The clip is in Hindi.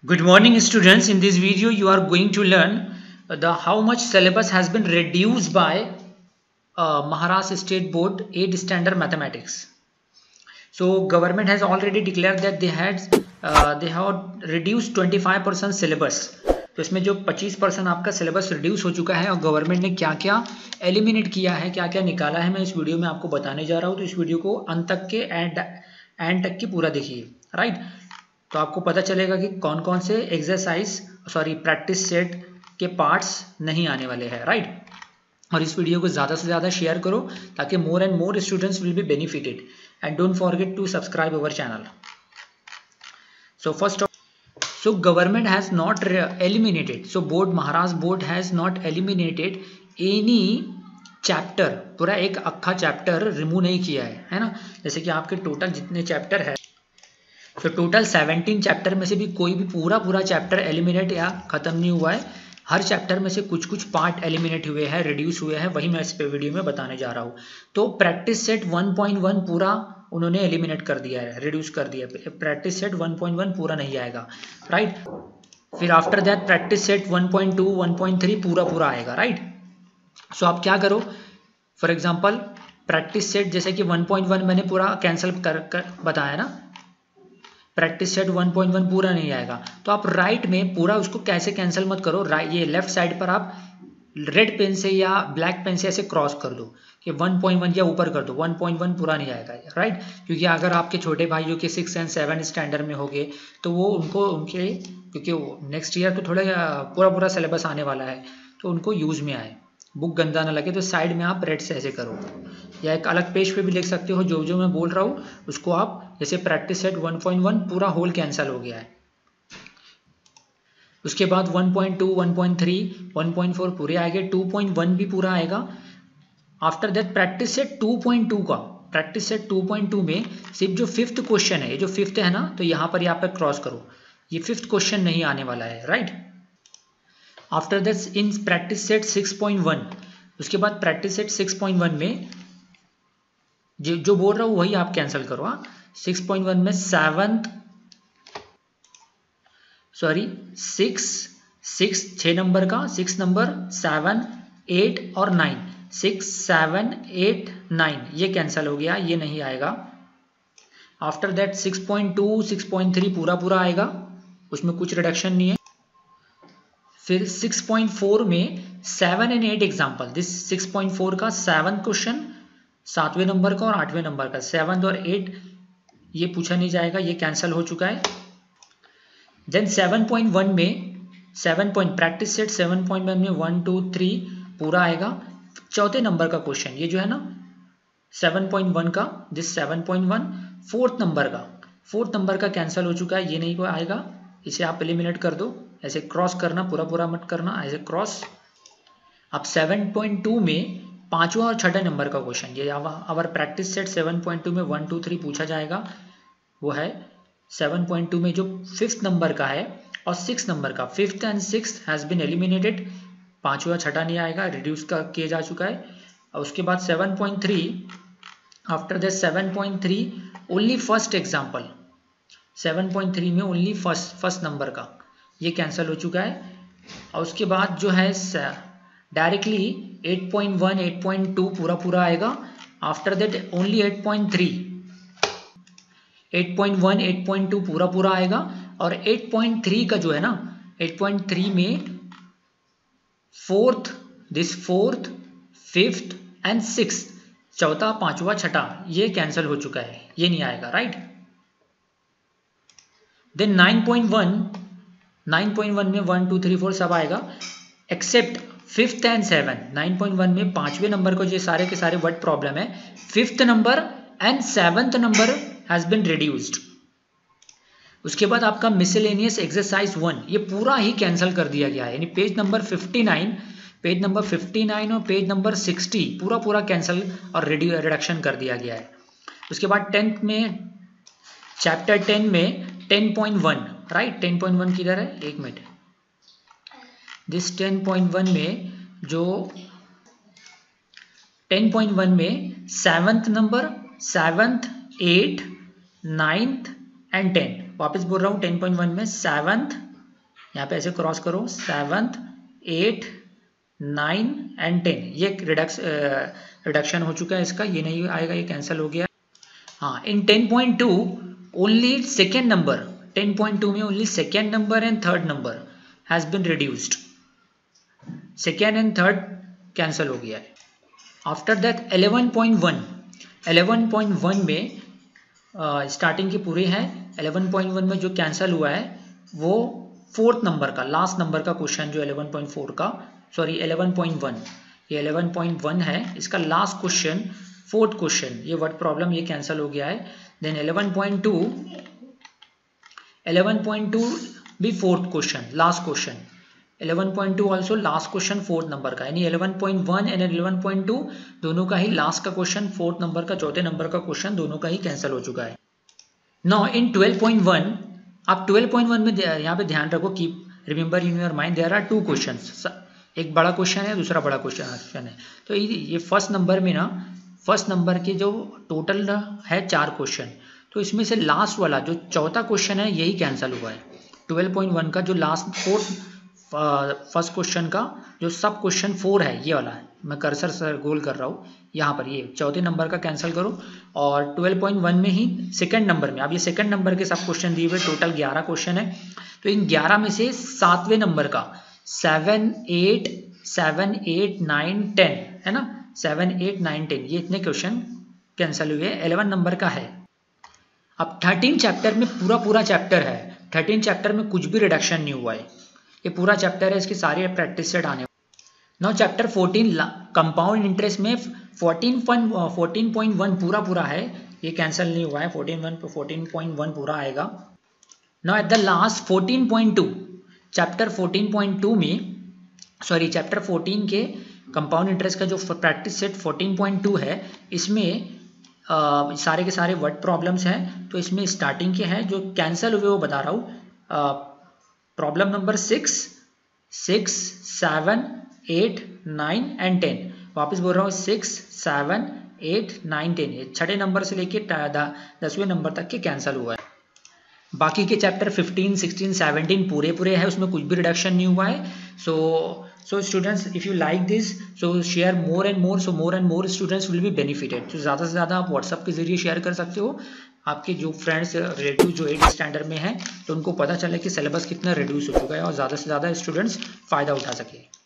Good morning students. In this video you are going to learn the how much syllabus has been reduced by Maharashtra State Board 8th Standard Mathematics. So government has already declared that they have reduced 25% syllabus. तो इसमें जो 25% आपका सिलेबस रिड्यूस हो चुका है और गवर्नमेंट ने क्या क्या एलिमिनेट किया है, क्या क्या निकाला है, मैं इस वीडियो में आपको बताने जा रहा हूँ। तो इस वीडियो को अंत तक के एंड तक की पूरा देखिए, राइट। तो आपको पता चलेगा कि कौन कौन से प्रैक्टिस सेट के पार्ट्स नहीं आने वाले हैं, राइट। और इस वीडियो को ज़्यादा से ज़्यादा शेयर करो ताकि more and more students will be benefited and don't forget to subscribe our channel. So government has not eliminated, so board Maharashtra board has not eliminated any chapter, पूरा एक अक्खा चैप्टर रिमूव नहीं किया है ना। जैसे कि आपके टोटल जितने चैप्टर है, तो टोटल 17 चैप्टर में से भी कोई भी पूरा चैप्टर एलिमिनेट या खत्म नहीं हुआ है। हर चैप्टर में से कुछ कुछ पार्ट एलिमिनेट हुए हैं, रिड्यूस हुए हैं, वही मैं इस पे वीडियो में बताने जा रहा हूँ। तो प्रैक्टिस सेट 1.1 पूरा उन्होंने एलिमिनेट कर दिया है, रिड्यूस कर दिया है। प्रैक्टिस सेट 1.1 पूरा नहीं आएगा, राइट। फिर आफ्टर दैट प्रैक्टिस सेट 1.2 1.3 पूरा आएगा, राइट। सो आप क्या करो, फॉर एग्जाम्पल प्रैक्टिस सेट जैसे कि 1.1 मैंने पूरा कैंसिल कर बताया ना, प्रैक्टिस सेट 1.1 पूरा नहीं आएगा। तो आप राइट में पूरा उसको कैसे कैंसिल मत करो, ये लेफ्ट साइड पर आप रेड पेन से या ब्लैक पेन से ऐसे क्रॉस कर दो कि 1.1 या ऊपर कर दो, 1.1 पूरा नहीं आएगा, राइट। क्योंकि अगर आपके छोटे भाइयों के 6 और 7 स्टैंडर्ड में होंगे तो वो उनके क्योंकि नेक्स्ट ईयर तो थोड़ा पूरा सिलेबस आने वाला है, तो उनको यूज़ में आए, बुक गंदा ना लगे। तो साइड में आप रेड से ऐसे करो या एक अलग पेज पे भी लिख सकते हो। जो मैं बोल रहा हूँ उसको आप, जैसे प्रैक्टिस सेट 1.1 पूरा होल कैंसिल हो गया है। उसके बाद 1.2 1.3 1.4 पूरे आएंगे, 2.1 भी पूरा आएगा। आफ्टर दैट प्रैक्टिस सेट 2.2 का, प्रैक्टिस सेट 2.2 में सिर्फ जो 5th क्वेश्चन है, ये जो 5th है ना, तो यहाँ पर क्रॉस करो, ये 5th क्वेश्चन नहीं आने वाला है, right. After that in practice set 6.1, उसके बाद प्रैक्टिस सेट 6.1 में जो बोल रहा हूँ वही आप कैंसिल करो। 6.1 में 6 नंबर का, 6 नंबर 7 8 और 9, 6 7 8 9 ये कैंसिल हो गया, ये नहीं आएगा। आफ्टर दैट 6.2 6.3 पूरा आएगा, उसमें कुछ रिडक्शन नहीं है। फिर 6.4 में 7 और 8 एग्जाम्पल, दिस 6.4 का 7th क्वेश्चन, 7वें नंबर का और 8वें नंबर का, 7 और 8 ये पूछा नहीं जाएगा, ये कैंसिल हो चुका है। देन 7.1 में प्रैक्टिस सेट 7.1 में 1 2 3 पूरा आएगा। 4थे नंबर का क्वेश्चन, ये जो है ना 7.1 का, दिस 7.1 4th नंबर का कैंसिल हो चुका है, ये नहीं आएगा, इसे आप एलिमिनेट कर दो। ऐसे क्रॉस करना, पूरा मत करना, ऐसे क्रॉस। अब 7.2 में 5वां और 6ठा नंबर का क्वेश्चन, ये अवर प्रैक्टिस सेट 7.2 में 1 2 3 पूछा जाएगा, वो है 7.2 में जो 5th नंबर का है और 6th नंबर का, 5th and 6th has been eliminated, 5वां 6ठा नहीं आएगा, रिड्यूस किया जा चुका है। और उसके बाद 7.3, after that 7.3 only first example, 7.3 में ओनली फर्स्ट नंबर का, ये कैंसिल हो चुका है। और उसके बाद जो है डायरेक्टली 8.1 8.2 पूरा आएगा। आफ्टर दैट ओनली 8.3 8.1 8.2 पूरा आएगा। और 8.3 का जो है ना, 8.3 में 4th 5th एंड 6th, 4था 5वां 6ठा ये कैंसिल हो चुका है, ये नहीं आएगा, राइट। देन 9.1 में 1 2 3 4 सब आएगा एक्सेप्ट 5th एंड 7th। 9.1 में 5वें नंबर को, ये सारे के सारे वर्ड प्रॉब्लम है, 5th number and 7th number has been reduced. उसके बाद आपका मिसलेनियस एक्सरसाइज 1 ये पूरा ही कैंसिल कर दिया गया है, यानी पेज नंबर 59 और पेज नंबर 60 पूरा कैंसिल और रिडक्शन कर दिया गया है। उसके बाद 10th में चैप्टर 10 में 10.1, राइट। 10.1 किधर है, एक मिनट, दिस 10.1 में जो 10.1 में 7th number 7th 8 9th and 10, वापस बोल रहा हूँ 10.1 में 7th यहाँ पे ऐसे क्रॉस करो 7th 8 9 एंड 10, ये रिडक्शन हो चुका है इसका, ये नहीं आएगा, ये कैंसिल हो गया। हाँ, इन 10.2 ओनली सेकेंड नंबर, 10.2 में only second number and third number has been reduced, second and third cancel हो गया है। आफ्टर दैट 11.1 में स्टार्टिंग के पूरे हैं, 11.1 में जो कैंसिल हुआ है वो फोर्थ नंबर का, लास्ट नंबर का क्वेश्चन जो 11.4 का, सॉरी 11.1, ये 11.1 है, इसका लास्ट क्वेश्चन, फोर्थ क्वेश्चन, ये वर्ड प्रॉब्लम ये कैंसिल हो गया है। देन 11.2 भी fourth question, last question, 11.2 also last question fourth number का, यानी 11.1 एंड 11.2 दोनों का ही लास्ट का क्वेश्चन, फोर्थ नंबर का, चौथे नंबर का क्वेश्चन दोनों का ही कैंसिल हो चुका है। नाउ इन 12.1, आप 12.1 में यहाँ पे ध्यान रखो, keep remember in your mind there are two questions, एक बड़ा क्वेश्चन है, दूसरा बड़ा क्वेश्चन है। तो ये फर्स्ट नंबर में ना, फर्स्ट नंबर के जो टोटल है 4 क्वेश्चन, तो इसमें से लास्ट वाला जो चौथा क्वेश्चन है यही कैंसिल हुआ है। 12.1 का जो लास्ट फर्स्ट क्वेश्चन का जो सब क्वेश्चन 4 है, ये वाला है, मैं कर्सर गोल कर रहा हूँ यहाँ पर, ये चौथे नंबर का कैंसिल करो। और 12.1 में ही सेकंड नंबर में, अब ये सेकंड नंबर के सब क्वेश्चन दिए हुए, टोटल 11 क्वेश्चन है, तो इन 11 में से 7वें नंबर का 7 8 9 10 है ना, 7 8 9 10, ये इतने क्वेश्चन कैंसिल हुए, 11 नंबर का है। अब 13 चैप्टर में पूरा चैप्टर है, 13 चैप्टर में कुछ भी रिडक्शन नहीं हुआ है, ये पूरा चैप्टर है, इसकी सारी प्रैक्टिस सेट आने। नाउ चैप्टर 14 कंपाउंड इंटरेस्ट में 14.1 पूरा है, ये कैंसिल नहीं हुआ है, 14.1 पूरा आएगा। Now at the last 14.2, chapter 14.2 में, सॉरी चैप्टर 14 के कंपाउंड इंटरेस्ट का जो प्रैक्टिस सेट 14.2 है, इसमें सारे के सारे वर्ड प्रॉब्लम्स हैं, तो इसमें स्टार्टिंग के हैं, जो कैंसिल हुए वो बता रहा हूँ। प्रॉब्लम नंबर 6 7 8 9 एंड 10, वापस बोल रहा हूँ 6 7 8 9 10, ये छठे नंबर से लेके 10वें नंबर तक के कैंसिल हुआ है। बाकी के चैप्टर 15 16 17 पूरे है, उसमें कुछ भी रिडक्शन नहीं हुआ है। So students, if you like this, so share more and more, so more and more students will be benefited. तो ज़्यादा से ज़्यादा आप व्हाट्सअप के जरिए शेयर कर सकते हो, आपके जो फ्रेंड्स रिलेटिव जो 8th स्टैंडर्ड में हैं, तो उनको पता चले कि सिलेबस कितना रिड्यूस हो चुका है और ज़्यादा से ज़्यादा स्टूडेंट्स फ़ायदा उठा सके।